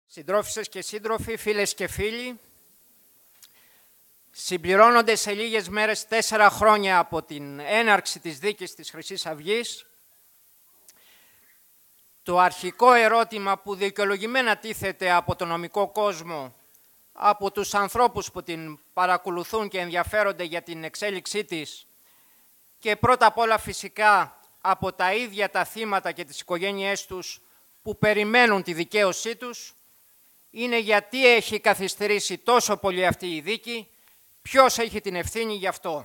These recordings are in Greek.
Συντρόφισσες και σύντροφοι, φίλες και φίλοι, συμπληρώνονται σε λίγες μέρες 4 χρόνια από την έναρξη της δίκης της Χρυσής Αυγής. Το αρχικό ερώτημα που δικαιολογημένα τίθεται από τον νομικό κόσμο, από τους ανθρώπους που την παρακολουθούν και ενδιαφέρονται για την εξέλιξή της και πρώτα απ' όλα φυσικά από τα ίδια τα θύματα και τις οικογένειές τους που περιμένουν τη δικαίωσή τους, είναι γιατί έχει καθυστερήσει τόσο πολύ αυτή η δίκη, ποιος έχει την ευθύνη γι' αυτό.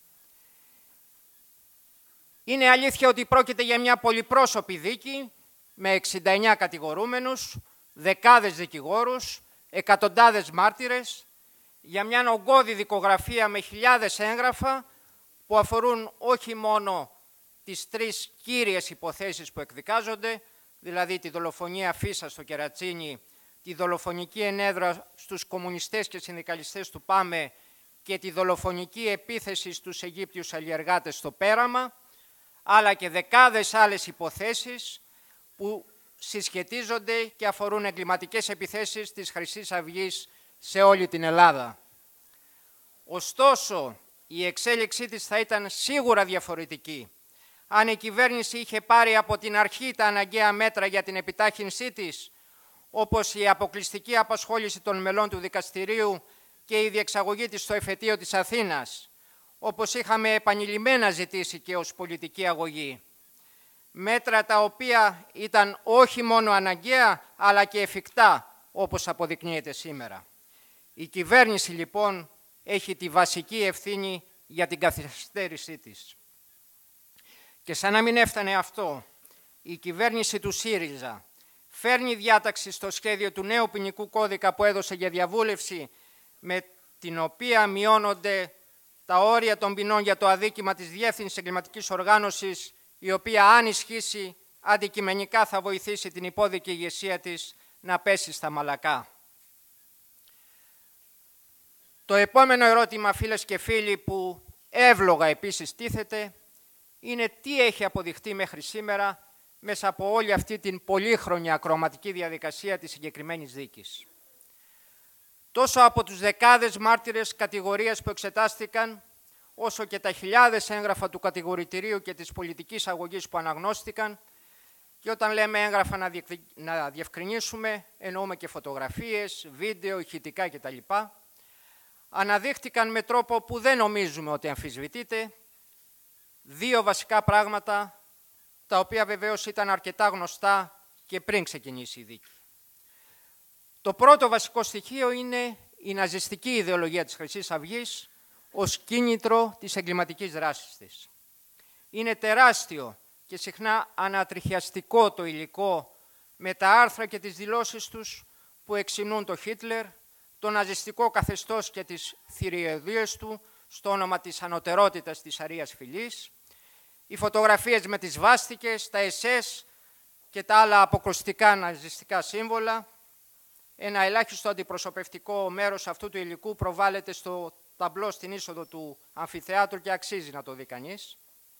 Είναι αλήθεια ότι πρόκειται για μια πολυπρόσωπη δίκη με 69 κατηγορούμενους, δεκάδες δικηγόρους, εκατοντάδες μάρτυρες, για μια ογκώδη δικογραφία με χιλιάδες έγγραφα που αφορούν όχι μόνο τις 3 κύριες υποθέσεις που εκδικάζονται, δηλαδή τη δολοφονία Φίσα στο Κερατσίνι, τη δολοφονική ενέδρα στους κομμουνιστές και συνδικαλιστές του ΠΑΜΕ και τη δολοφονική επίθεση στους Αιγύπτιους αλλιεργάτες στο Πέραμα, αλλά και δεκάδες άλλες υποθέσεις που συσχετίζονται και αφορούν εγκληματικές επιθέσεις της Χρυσής Αυγής σε όλη την Ελλάδα. Ωστόσο, η εξέλιξή της θα ήταν σίγουρα διαφορετική αν η κυβέρνηση είχε πάρει από την αρχή τα αναγκαία μέτρα για την επιτάχυνσή της, όπως η αποκλειστική απασχόληση των μελών του δικαστηρίου και η διεξαγωγή της στο εφετείο της Αθήνας, όπως είχαμε επανειλημμένα ζητήσει και ως πολιτική αγωγή. Μέτρα τα οποία ήταν όχι μόνο αναγκαία, αλλά και εφικτά, όπως αποδεικνύεται σήμερα. Η κυβέρνηση, λοιπόν, έχει τη βασική ευθύνη για την καθυστέρησή της. Και σαν να μην έφτανε αυτό, η κυβέρνηση του ΣΥΡΙΖΑ φέρνει διάταξη στο σχέδιο του νέου ποινικού κώδικα που έδωσε για διαβούλευση, με την οποία μειώνονται τα όρια των ποινών για το αδίκημα της διεύθυνσης εγκληματικής οργάνωσης, η οποία, αν ισχύσει, αντικειμενικά θα βοηθήσει την υπόδικη ηγεσία της να πέσει στα μαλακά. Το επόμενο ερώτημα, φίλες και φίλοι, που εύλογα επίσης τίθεται, είναι τι έχει αποδειχτεί μέχρι σήμερα μέσα από όλη αυτή την πολύχρονη ακροαματική διαδικασία της συγκεκριμένης δίκης. Τόσο από τους δεκάδες μάρτυρες κατηγορίας που εξετάστηκαν, όσο και τα χιλιάδες έγγραφα του κατηγορητηρίου και της πολιτικής αγωγής που αναγνώστηκαν, και όταν λέμε έγγραφα να διευκρινίσουμε, εννοούμε και φωτογραφίες, βίντεο, ηχητικά κτλ. Αναδείχτηκαν με τρόπο που δεν νομίζουμε ότι αμφισβητείται 2 βασικά πράγματα, τα οποία βεβαίως ήταν αρκετά γνωστά και πριν ξεκινήσει η δίκη. Το πρώτο βασικό στοιχείο είναι η ναζιστική ιδεολογία της Χρυσής Αυγής ως κίνητρο της εγκληματικής δράσης της. Είναι τεράστιο και συχνά ανατριχιαστικό το υλικό με τα άρθρα και τις δηλώσεις τους που εξηνούν το Χίτλερ, το ναζιστικό καθεστώς και τις θηριωδίες του στο όνομα της ανωτερότητας της αρείας φυλής, οι φωτογραφίες με τις βάστικες, τα SS και τα άλλα αποκρουστικά ναζιστικά σύμβολα. Ένα ελάχιστο αντιπροσωπευτικό μέρος αυτού του υλικού προβάλλεται στο ταμπλό στην είσοδο του αμφιθεάτρου και αξίζει να το δει κανείς.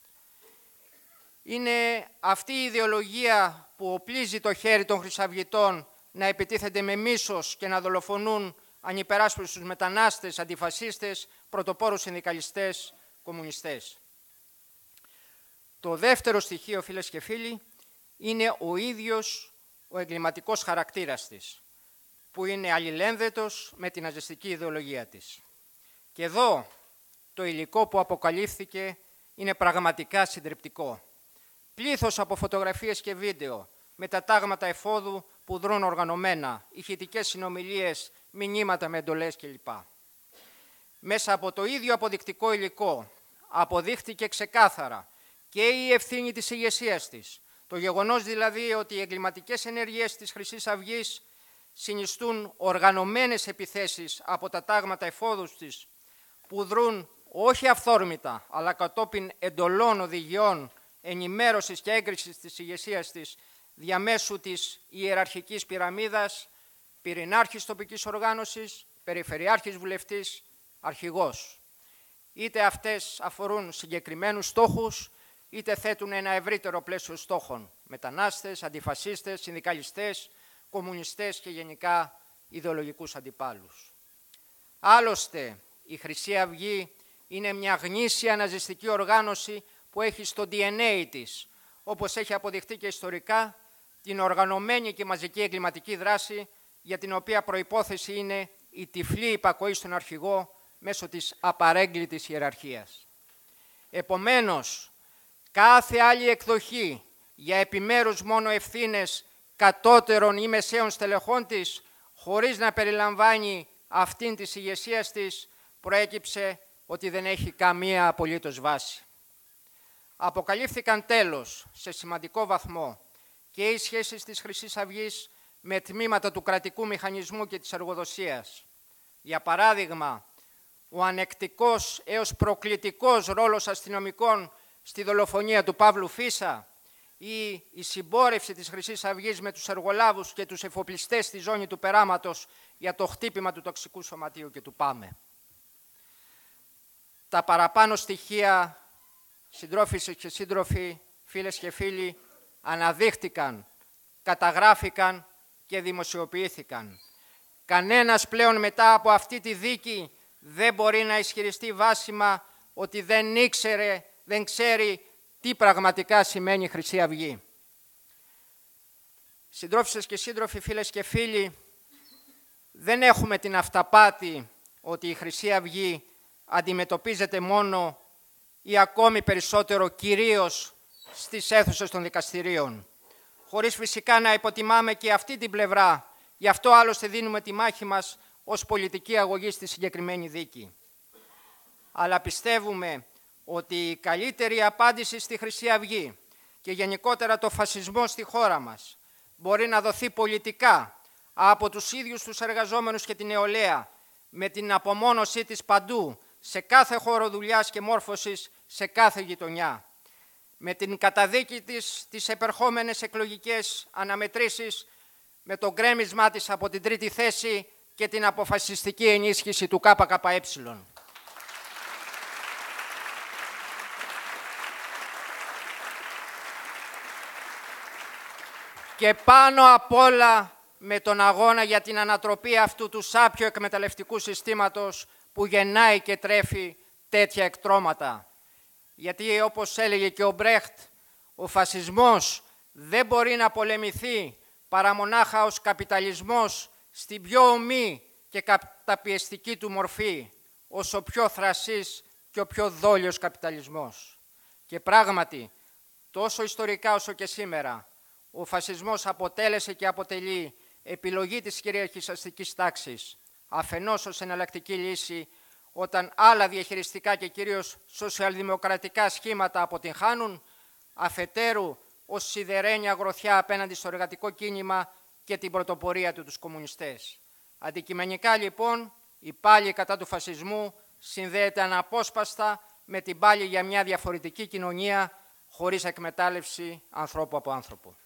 Είναι αυτή η ιδεολογία που οπλίζει το χέρι των χρυσαυγητών να επιτίθενται με μίσος και να δολοφονούν ανυπεράσπιστους μετανάστες, αντιφασίστες, πρωτοπόρους συνδικαλιστές, κομμουνιστές. Το δεύτερο στοιχείο, φίλες και φίλοι, είναι ο ίδιος ο εγκληματικός χαρακτήρας της, που είναι αλληλένδετος με την ναζιστική ιδεολογία της. Και εδώ το υλικό που αποκαλύφθηκε είναι πραγματικά συντριπτικό. Πλήθος από φωτογραφίες και βίντεο με τα τάγματα εφόδου που δρούν οργανωμένα, ηχητικές συνομιλίες, μηνύματα με εντολές κλπ. Μέσα από το ίδιο αποδεικτικό υλικό αποδείχτηκε ξεκάθαρα και η ευθύνη της ηγεσίας της. Το γεγονός δηλαδή ότι οι εγκληματικές ενέργειες της Χρυσής Αυγής συνιστούν οργανωμένες επιθέσεις από τα τάγματα εφόδους της που δρούν όχι αυθόρμητα, αλλά κατόπιν εντολών, οδηγιών, ενημέρωσης και έγκρισης της ηγεσίας της διαμέσου της ιεραρχικής πυραμίδας, πυρηνάρχης τοπικής οργάνωσης, περιφερειάρχης βουλευτής, αρχηγός. Είτε αυτές αφορούν συγκεκριμένους στόχους, είτε θέτουν ένα ευρύτερο πλαίσιο στόχων. Μετανάστες, αντιφασίστες, συνδικαλιστές, κομμουνιστές και γενικά ιδεολογικούς αντιπάλους. Άλλωστε, η Χρυσή Αυγή είναι μια γνήσια ναζιστική οργάνωση που έχει στο DNA της, όπως έχει αποδειχτεί και ιστορικά, την οργανωμένη και μαζική εγκληματική δράση, για την οποία προϋπόθεση είναι η τυφλή υπακοή στον αρχηγό μέσω της απαρέγκλητης ιεραρχίας. Επομένως, κάθε άλλη εκδοχή για επιμέρους μόνο ευθύνες κατώτερων ή μεσαίων στελεχών της, χωρίς να περιλαμβάνει αυτήν της ηγεσίας της, προέκυψε ότι δεν έχει καμία απολύτως βάση. Αποκαλύφθηκαν τέλος, σε σημαντικό βαθμό, και οι σχέσεις της Χρυσής Αυγής με τμήματα του κρατικού μηχανισμού και της εργοδοσίας. Για παράδειγμα, ο ανεκτικός έως προκλητικός ρόλος αστυνομικών στη δολοφονία του Παύλου Φίσα ή η συμπόρευση της Χρυσής Αυγής με τους εργολάβους και τους εφοπλιστές στη ζώνη του περάματος για το χτύπημα του τοξικού σωματείου και του ΠΑΜΕ. Τα παραπάνω στοιχεία, συντρόφισσες και σύντροφοι, φίλες και φίλοι, αναδείχτηκαν, καταγράφηκαν και δημοσιοποιήθηκαν. Κανένας πλέον μετά από αυτή τη δίκη δεν μπορεί να ισχυριστεί βάσιμα ότι δεν ξέρει τι πραγματικά σημαίνει Χρυσή Αυγή. Συντρόφισσες και σύντροφοι, φίλες και φίλοι, δεν έχουμε την αυταπάτη ότι η Χρυσή Αυγή αντιμετωπίζεται μόνο ή ακόμη περισσότερο κυρίως στις αίθουσες των δικαστηρίων, χωρίς φυσικά να υποτιμάμε και αυτή την πλευρά. Γι' αυτό άλλωστε δίνουμε τη μάχη μας ως πολιτική αγωγή στη συγκεκριμένη δίκη. Αλλά πιστεύουμε ότι η καλύτερη απάντηση στη Χρυσή Αυγή και γενικότερα το φασισμό στη χώρα μας μπορεί να δοθεί πολιτικά από τους ίδιους τους εργαζόμενους και την νεολαία, με την απομόνωσή της παντού, σε κάθε χώρο δουλειάς και μόρφωσης, σε κάθε γειτονιά. Με την καταδίκη της στις επερχόμενες εκλογικές αναμετρήσεις, με το γκρέμισμά της από την τρίτη θέση και την αποφασιστική ενίσχυση του ΚΚΕ. Και πάνω απ' όλα με τον αγώνα για την ανατροπή αυτού του σάπιο εκμεταλλευτικού συστήματος που γεννάει και τρέφει τέτοια εκτρώματα. Γιατί όπως έλεγε και ο Μπρέχτ, ο φασισμός δεν μπορεί να πολεμηθεί παρά μονάχα ως καπιταλισμός στην πιο ομή και καταπιεστική του μορφή, ως ο πιο θρασής και ο πιο δόλιος καπιταλισμός. Και πράγματι, τόσο ιστορικά όσο και σήμερα, ο φασισμός αποτέλεσε και αποτελεί επιλογή της κυρίαρχης αστικής τάξης, αφενός ως εναλλακτική λύση όταν άλλα διαχειριστικά και κυρίως σοσιαλδημοκρατικά σχήματα αποτυγχάνουν, αφετέρου ως σιδερένια γροθιά απέναντι στο εργατικό κίνημα και την πρωτοπορία του τους κομμουνιστές. Αντικειμενικά λοιπόν, η πάλη κατά του φασισμού συνδέεται αναπόσπαστα με την πάλη για μια διαφορετική κοινωνία χωρίς εκμετάλλευση ανθρώπου από άνθρωπο.